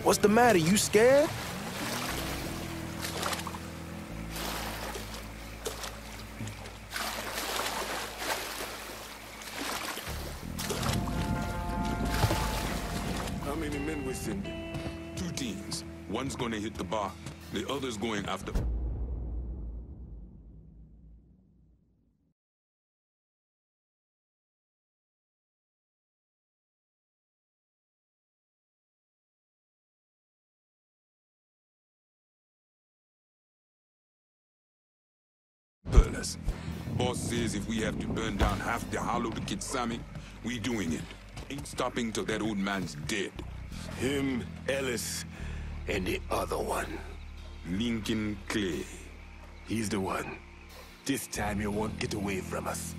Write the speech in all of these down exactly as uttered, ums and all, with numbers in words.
What's the matter? You scared? How many men we sending? Two teams. One's gonna hit the bar, the other's going after... Perlas. Boss says if we have to burn down half the hollow to get Sammy, we doing it. Ain't stopping till that old man's dead. Him, Ellis, and the other one. Lincoln Clay. He's the one. This time he won't get away from us.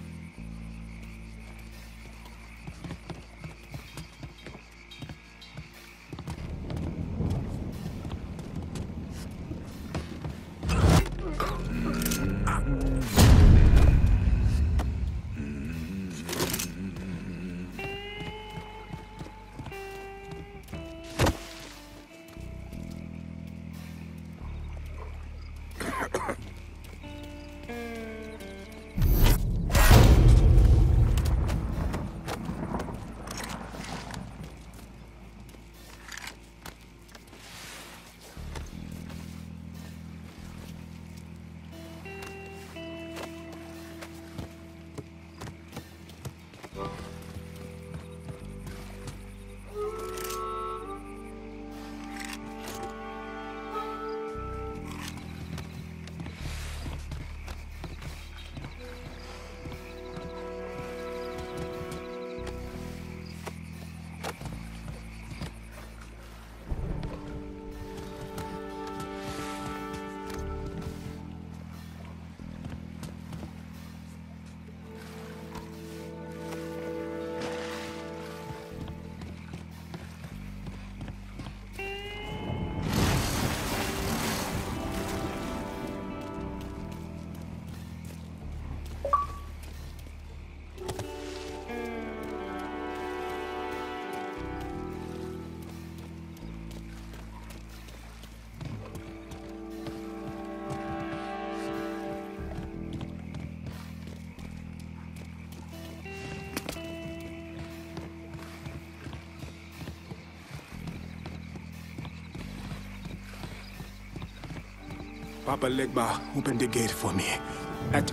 Papa Legba, open the gate for me. At...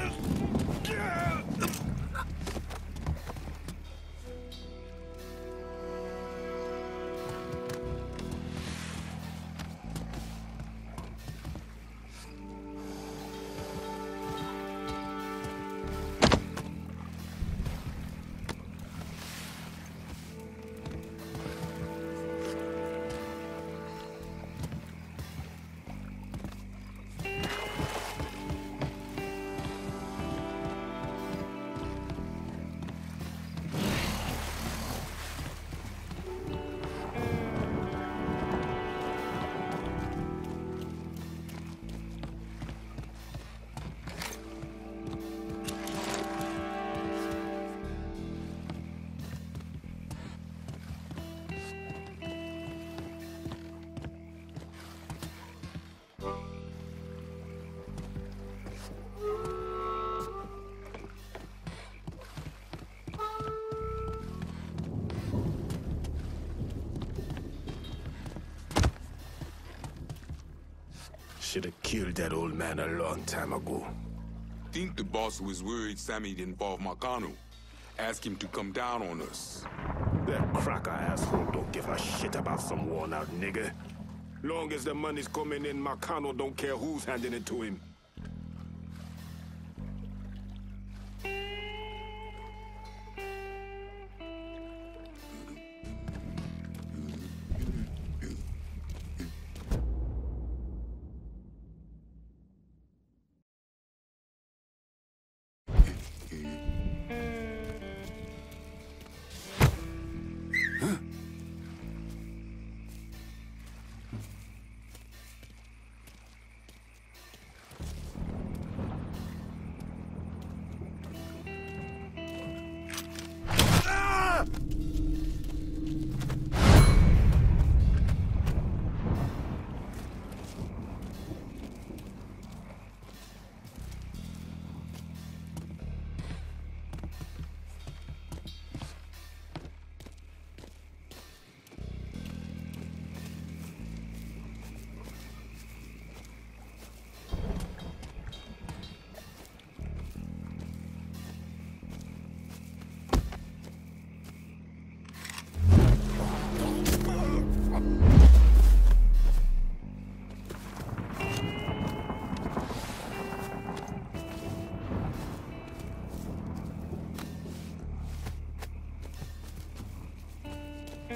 Should have killed that old man a long time ago. Think the boss was worried Sammy'd involve Marcano. Ask him to come down on us. That cracker asshole don't give a shit about some worn-out nigga. Long as the money's coming in, Marcano don't care who's handing it to him.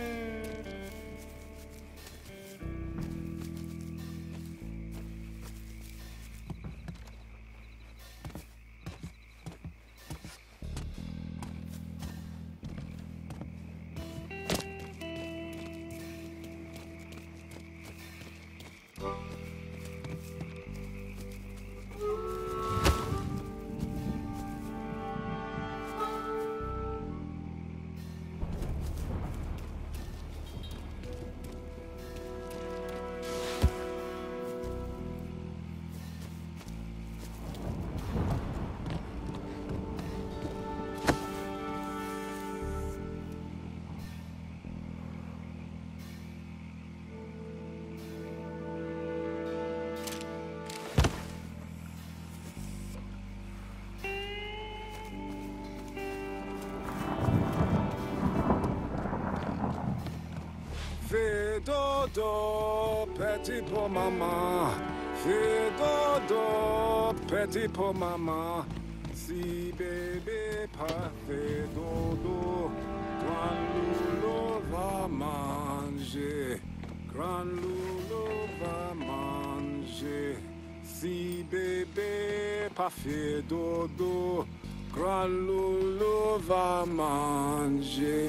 Fais dodo, petit pour maman. Fais dodo, petit pour maman. Si bébé pas fait dodo, grand loulou va manger. Grand loulou va manger. Si bébé pas fait dodo, grand loulou va manger.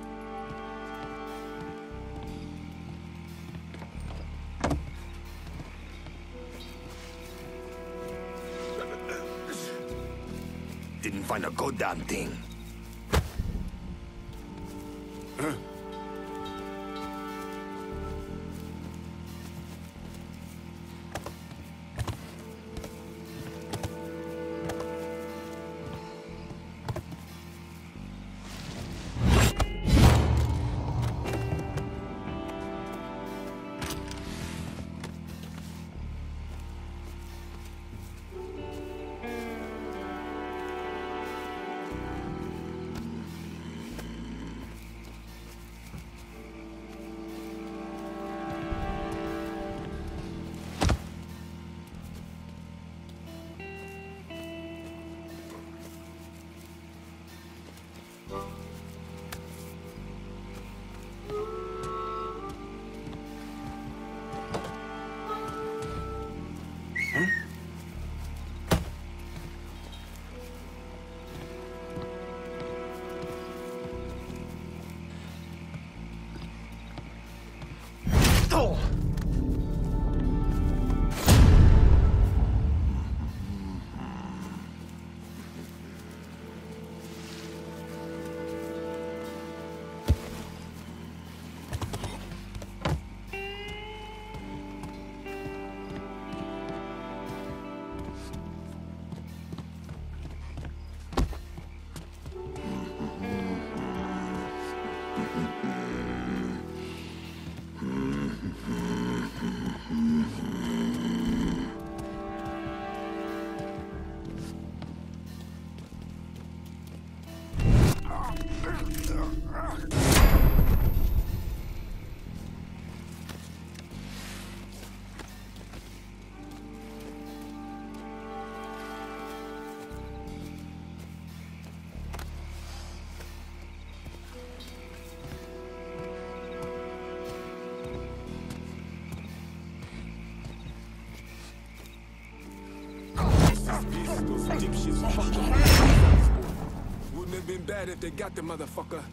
Didn't find a goddamn thing. Huh? Those dipshits fucking wouldn't have been bad if they got the motherfucker.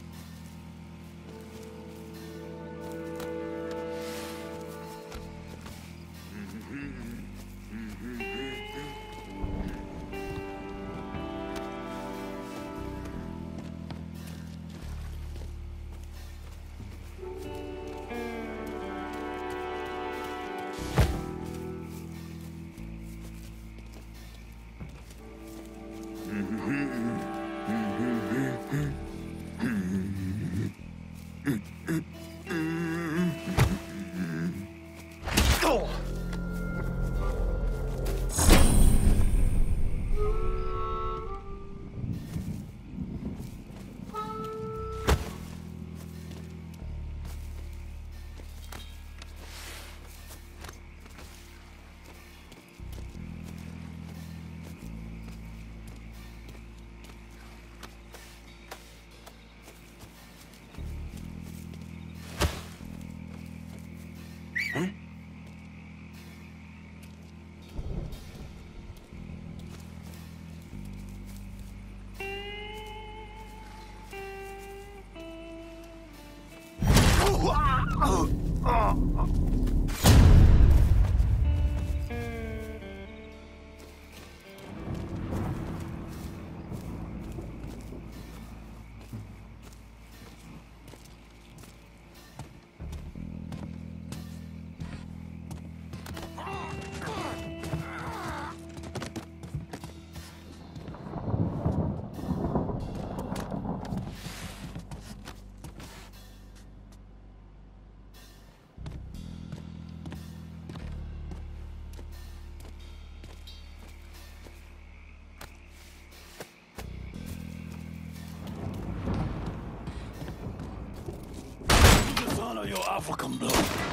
your African blood.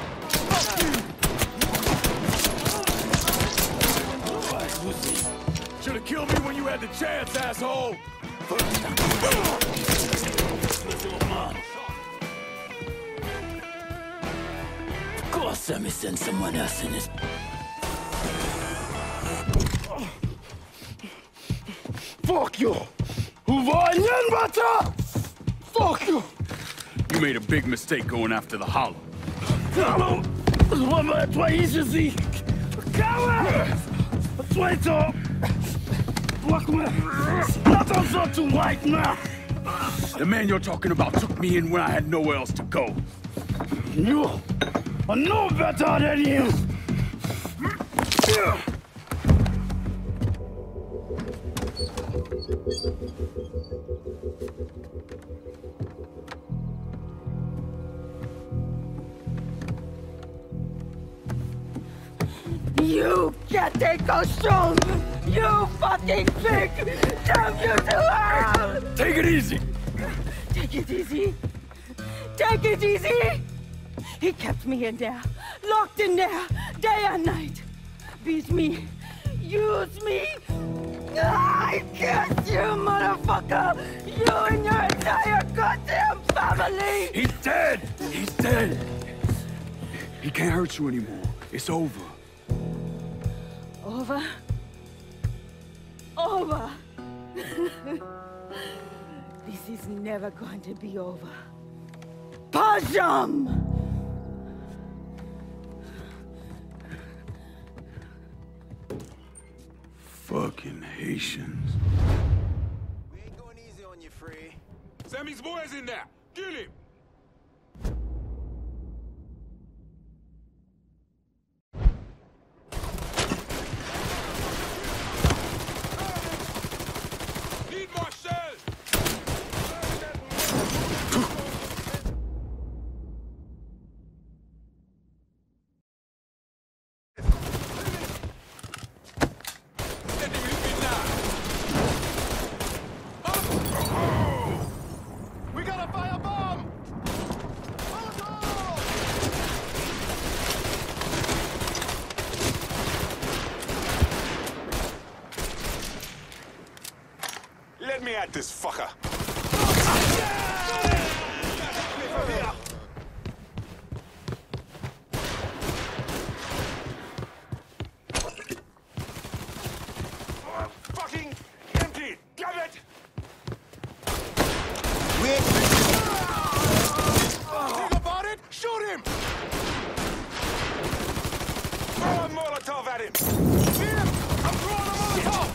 Should have killed me when you had the chance, asshole! Of course, let me send someone else in this. Fuck you! Who var igen, butter? Fuck you! You made a big mistake going after the Hollow. Hollow? What am I trying to see? Coward! Wait up! Fuck me! Not also too white now! The man you're talking about took me in when I had nowhere else to go. You are no better than him! You can't take a show! You fucking pig! Damn you to hell! Take it easy! Take it easy! Take it easy! He kept me in there, locked in there, day and night. Beat me, use me. I curse you, motherfucker! You and your entire goddamn family! He's dead! He's dead! He can't hurt you anymore. It's over. Over? Over! This is never going to be over. Pajam! Fucking Haitians. We ain't going easy on you, Free. Sammy's boy's in there. Kill him. Need more shells. We got a fire bomb! Let me at this fucker. Fucking empty! Damn it! Think about it? Shoot him! Throw a Molotov at him! Here! I'm throwing a Molotov!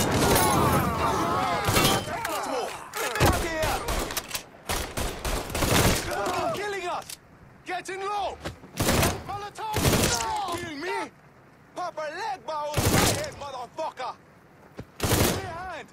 Killing us! Getting low! Molotov! Kill me? Pop a leg bow in my head, motherfucker! Give me a hand!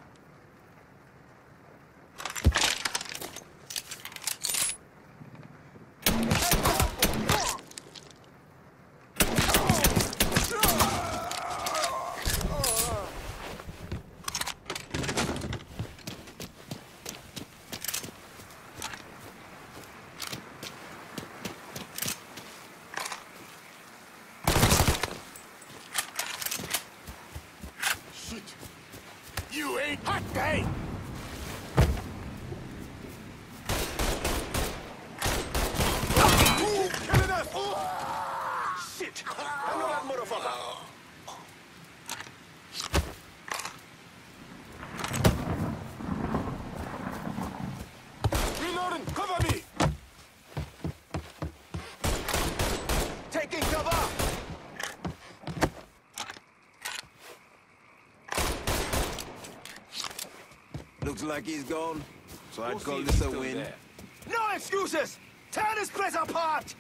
You ain't hot day! Killing us! Shit! I know that motherfucker! Reloading! Cover me! Taking cover! Looks like he's gone, so I'd call this a win. There. No excuses! Tear this place apart!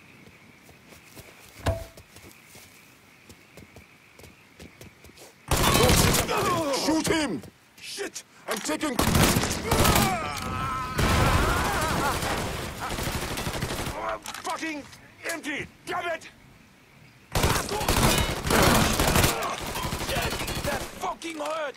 Shoot him! Shit! I'm taking... Fucking empty! Damn it! That fucking hurt!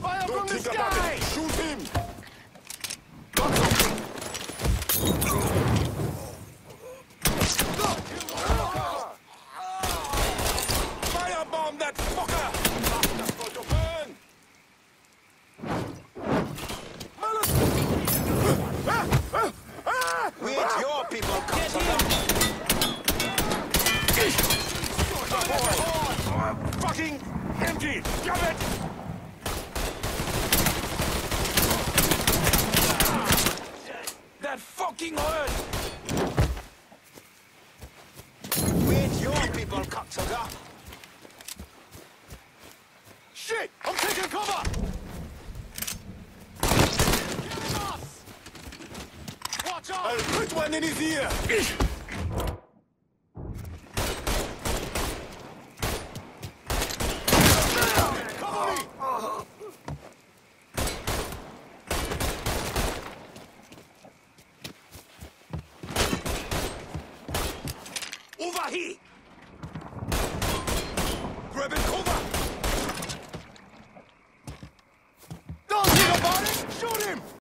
Fire Don't from the think about sky! it. Shoot him! Firebomb that fucker! That's going to burn! Wait, your people come to Fucking empty! Damn it! That fucking hurt! Wait, your people cocksucker! Shit! I'm taking cover! Killing us! Watch out! I'll put one in his ear! Cover me! Over here! Grabbing cover! Don't think about it! Shoot him!